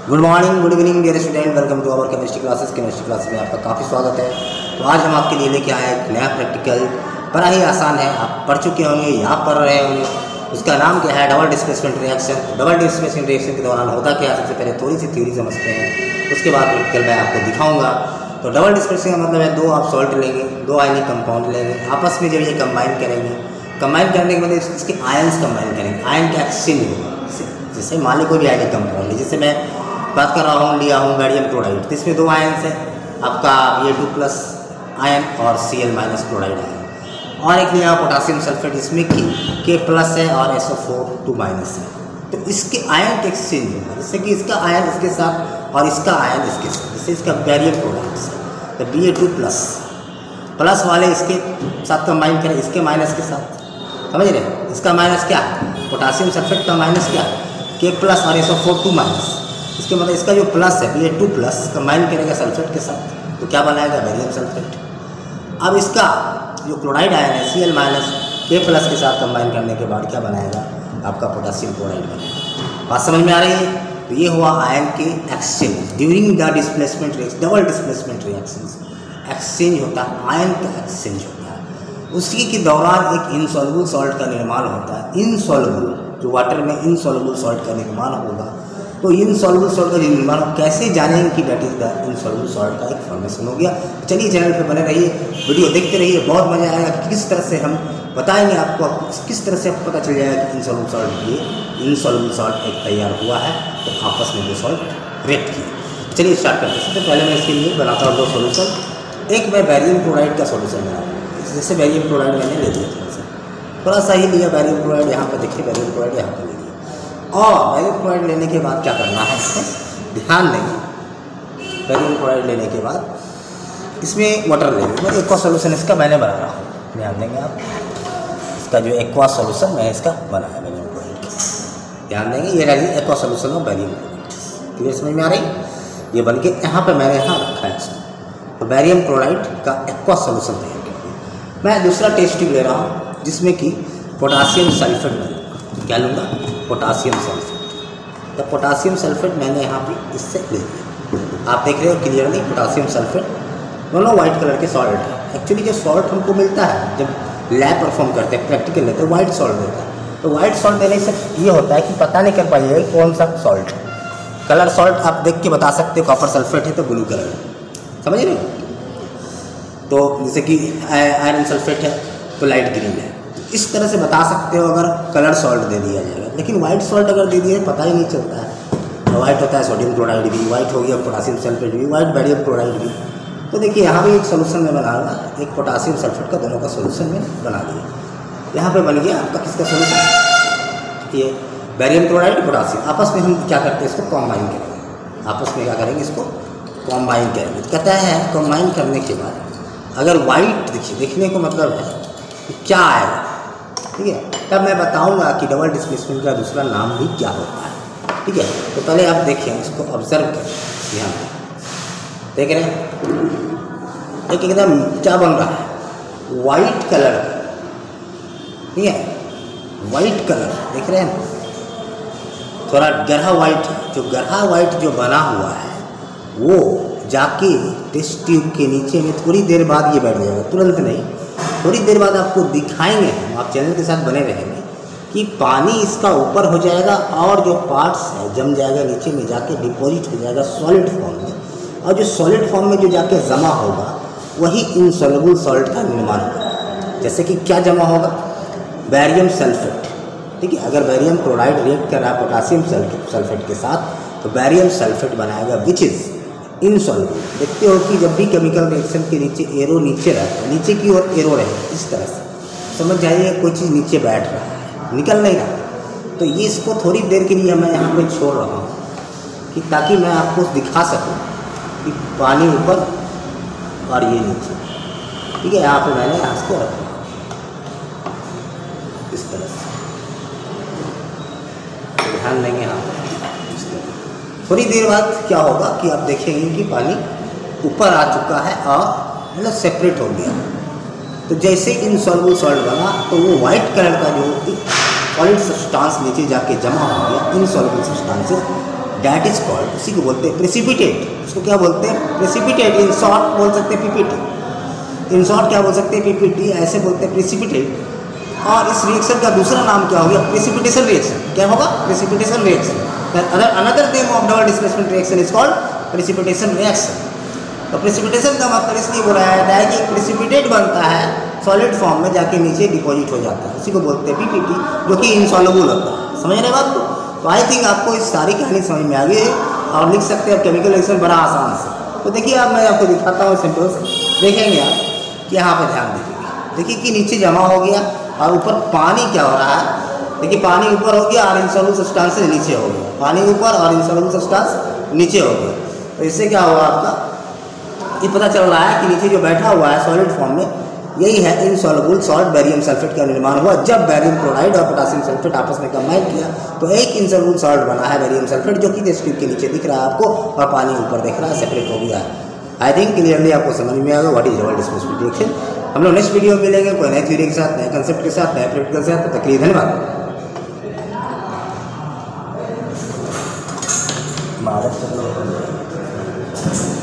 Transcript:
Good morning, good evening dear student, welcome to our chemistry classes. Chemistry class में आपका काफ़ी स्वागत है। तो आज हम आपके लिए लेके आए एक नया प्रैक्टिकल, बड़ा ही आसान है, आप पढ़ चुके होंगे या पढ़ रहे होंगे। उसका नाम क्या है? Double displacement reaction. Double displacement reaction के दौरान होता क्या है, सबसे पहले थोड़ी सी थ्योरी समझते हैं, उसके बाद प्रैक्टिकल मैं आपको दिखाऊंगा। तो डबल डिस्प्लेसमेंट का मतलब है दो आप सॉल्ट लेंगे, दो आयनिक कंपाउंड लेंगे, आपस में जब ये कंबाइन करेंगे, कंबाइन करने के मतलब इसके आयन्स कंबाइन करेंगे, आयन का एक्सचेंज होगा। जैसे मान ली कोई भी आयनिक कंपाउंड है, जैसे मैं बात कर रहा हूँ, लिया हूँ बेरियम क्लोराइड, तो इसमें दो आयन्स हैं आपका, Ba2+ आयन और Cl- क्लोराइड आयन, और एक लिया पोटासियम सल्फेट, इसमें K+ है और SO4 2- है। तो इसके आयन के एक्सचेंज होगा, जैसे कि इसका आयन इसके साथ और इसका आयन इसके साथ, जैसे इसका बेरियम क्लोराइड से तो Ba2+ प्लस वाले इसके साथ कंबाइन करें, इसके माइनस के साथ, समझ रहे? इसका माइनस क्या है? पोटासियम सल्फेट का माइनस क्या है? K+ और SO4 2-। इसके मतलब इसका जो प्लस है Ba2+ कंबाइन करेगा सल्फेट के साथ, तो क्या बनाएगा? Barium sulphate. अब इसका जो क्लोराइड आयन है Cl- K+ के साथ कंबाइन करने के बाद क्या बनाएगा? आपका पोटासियम क्लोराइड बनेगा। बात समझ में आ रही है? तो ये हुआ आयन के exchange during the displacement reaction. Double displacement reaction exchange होता है, आयन का एक्सचेंज होता है। उसी के दौरान एक इनसॉल्युबल सॉल्ट का निर्माण होता है। इनसॉल्युबल, जो वाटर में इनसॉल्युबल सॉल्ट का निर्माण होगा, तो इनसॉल्युबल सॉल्ट का निर्माण कैसे जानेंगे कि that is the insoluble salt का एक फॉर्मेशन हो गया। चलिए चैनल पे बने रहिए, वीडियो देखते रहिए, बहुत मजा आएगा कि किस तरह से हम बताएंगे आपको, किस तरह से आपको पता चल जाएगा कि इनसॉल्युबल सॉल्ट, ये इनसॉल्युबल सॉल्ट एक तैयार हुआ है, तो आपस में दो सॉल्ट रिएक्ट किए। चलिए स्टार्ट करते हैं। सबसे पहले मैं इसके लिए बनाता हूँ दो सोल्यूशन। एक मैं बेरियम क्लोराइड का सोल्यूशन बनाऊँगा, जैसे बेरियम क्लोराइड मैंने ले लिया, थोड़ा सा ही लिया बेरियम क्लोराइड, यहाँ पर देखिए बेरियम क्लोराइड यहाँ पर ले लिया। और बेरियम क्लोराइड लेने के बाद क्या करना है, इसमें ध्यान देंगे। बेरियम क्लोराइड लेने के बाद इसमें वाटर लेंगे। मैं एक्वा सोल्यूशन इसका मैंने बना रहा हूँ, ध्यान देंगे आप। इसका जो एक्वा सोल्यूशन मैं इसका बनाया बेरियम क्लोराइड का, ध्यान देंगे। ये रही aqua solution of barium chloride. Clear समझ में आ रही? ये बन के यहाँ पर मैंने यहाँ रखा है इसको, तो बेरियम क्लोराइड का एक्वा सोल्यूशन तैयार कर दिया। मैं दूसरा टेस्ट ट्यूब ले रहा हूँ, जिसमें कि पोटासियम सल्फेट लूँगा। क्या लूँगा? Potassium sulphate. तो पोटासियम सल्फेट मैंने यहाँ पे इससे ले लिया, आप देख रहे हो क्लियरली। पोटासियम सल्फेट दोनों वाइट कलर के सॉल्ट है। एक्चुअली जो सॉल्ट हमको मिलता है जब लैब परफॉर्म करते हैं, प्रैक्टिकल लेते हैं, वाइट सॉल्ट देता है। तो वाइट सॉल्ट देने से ये होता है कि पता नहीं कर पाइएगा कौन सा सॉल्ट। कलर सॉल्ट आप देख के बता सकते हो, कॉपर सल्फेट है तो ब्लू कलर है, समझ रहे हो? तो जैसे कि आयरन सल्फेट है तो लाइट ग्रीन है। इस तरह से बता सकते हो अगर कलर सॉल्ट दे दिया जाएगा। लेकिन वाइट सॉल्ट अगर दे दिया पता ही नहीं चलता है। तो वाइट होता है सोडियम क्लोराइड भी वाइट हो गया, पोटासियम सल्फेट भी वाइट, बेरियम क्लोराइड भी। तो देखिए यहाँ भी एक सोल्यूशन में बनाऊंगा, एक पोटासियम सल्फेट का दोनों का सोल्यूशन में बना दिया। यहाँ पे बन गया आपका किसका सोल्यूशन? ये बेरियम क्लोराइड पोटासियम। आपस में हम क्या करते हैं, इसको कॉम्बाइन करेंगे। आपस में क्या करेंगे, इसको कॉम्बाइन करेंगे। कहता है कॉम्बाइन करने के बाद अगर वाइट देखिए, देखने को मतलब है कि क्या आएगा, ठीक है? तब मैं बताऊंगा कि डबल डिस्प्लेसमेंट का दूसरा नाम भी क्या होता है, ठीक है? तो पहले आप देखें, इसको ऑब्जर्व करें, ध्यान देख रहे हैं। एक एकदम क्या बन रहा है, वाइट कलर, ठीक है? वाइट कलर देख रहे हैं, थोड़ा गहरा वाइट। जो गहरा वाइट जो बना हुआ है वो जाके टेस्ट ट्यूब के नीचे में थोड़ी देर बाद ये बैठ जाएगा, तुरंत नहीं, थोड़ी देर बाद आपको दिखाएंगे हम, आप चैनल के साथ बने रहेंगे, कि पानी इसका ऊपर हो जाएगा और जो पार्ट्स है जम जाएगा, नीचे में जाके डिपॉजिट हो जाएगा सॉलिड फॉर्म में। और जो सॉलिड फॉर्म में जो जाके जमा होगा वही इनसॉल्युबल सॉल्ट का निर्माण होगा। जैसे कि क्या जमा होगा? बेरियम सल्फेट, ठीक है? अगर बेरियम क्लोराइड रिएक्ट कर रहा है पोटासियम सल्फेट के साथ, तो बेरियम सल्फेट बनाएगा विच इज़ इनसॉल्युबल। देखते हो कि जब भी केमिकल रिएक्शन के नीचे एरो नीचे रहता है, नीचे की ओर एरो रहे, इस तरह से समझ जाइए कोई चीज़ नीचे बैठ रहा है, निकल नहीं रहा। तो ये इसको थोड़ी देर के लिए मैं यहाँ पे छोड़ रहा हूँ कि ताकि मैं आपको दिखा सकूँ कि पानी ऊपर और ये नीचे, ठीक है? यहाँ पे मैंने इसको रखा इस तरह से, तो ध्यान देंगे यहाँ पर। थोड़ी देर बाद क्या होगा कि आप देखेंगे कि पानी ऊपर आ चुका है और मतलब सेपरेट हो गया। तो जैसे इनसॉल्युबल सॉल्ट बना तो वो वाइट कलर का जो सॉलिड सब्सटेंस नीचे जाके जमा हो गया, insoluble substances that is called, उसी को बोलते हैं प्रेसिपिटेट। उसको क्या बोलते हैं? प्रेसिपिटेट। इन शॉर्ट बोल सकते हैं पीपीटी, इन शॉर्ट क्या बोल सकते हैं? पीपीटी, ऐसे बोलते हैं प्रेसिपिटेट। और इस रिएक्शन का दूसरा नाम क्या हो गया? Precipitation reaction. क्या होगा? Precipitation reaction. Another name of double displacement reaction is called precipitation reaction. तो प्रेसिपिटेशन का मतलब इसलिए बोला जाता है कि प्रेसिपिटेट बनता है सॉलिड फॉर्म में, जाके नीचे डिपॉजिट हो जाता है, उसी को बोलते हैं पीपीटी, जो कि इनसॉल्युबल होता है। समझ रहे बात को? तो आई थिंक आपको इस सारी कहानी समझ में आ गई है और लिख सकते हैं केमिकल रिएक्शन बड़ा आसान से। तो देखिए अब मैं आपको दिखाता हूँ सिंपल से, देखेंगे आप कि यहाँ पर ध्यान दीजिए। देखिए कि नीचे जमा हो गया और ऊपर पानी क्या हो रहा है? देखिए पानी ऊपर हो गया और इनसॉल्युबल सब्सटेंस नीचे हो गया, पानी ऊपर और इनसॉल्युबल सब्सटेंस नीचे हो गया। तो इससे क्या हुआ आपका? ये पता चल रहा है कि नीचे जो बैठा हुआ है सॉलिड फॉर्म में, यही है इनसॉल्युबल सॉल्ट बैरियम सल्फेट का निर्माण हुआ। जब बैरियम क्लोराइड और पोटेशियम सल्फेट आपस में कंबाइन किया तो एक इनसॉल्युबल सॉल्ट बना है बैरियम सल्फेट, जो कि टेस्ट ट्यूब के नीचे दिख रहा है आपको, और पानी ऊपर दिख रहा है, सेपरेट हो गया है। आई थिंक क्लियरली आपको समझ में आ गया what is double displacement reaction. हम लोग नेक्स्ट वीडियो में मिलेंगे कोई नए थ्योरी के साथ, नए कंसेप्ट के साथ, नए प्रैक्टिकल के साथ। तब तक के लिए धन्यवाद। महाराष्ट्र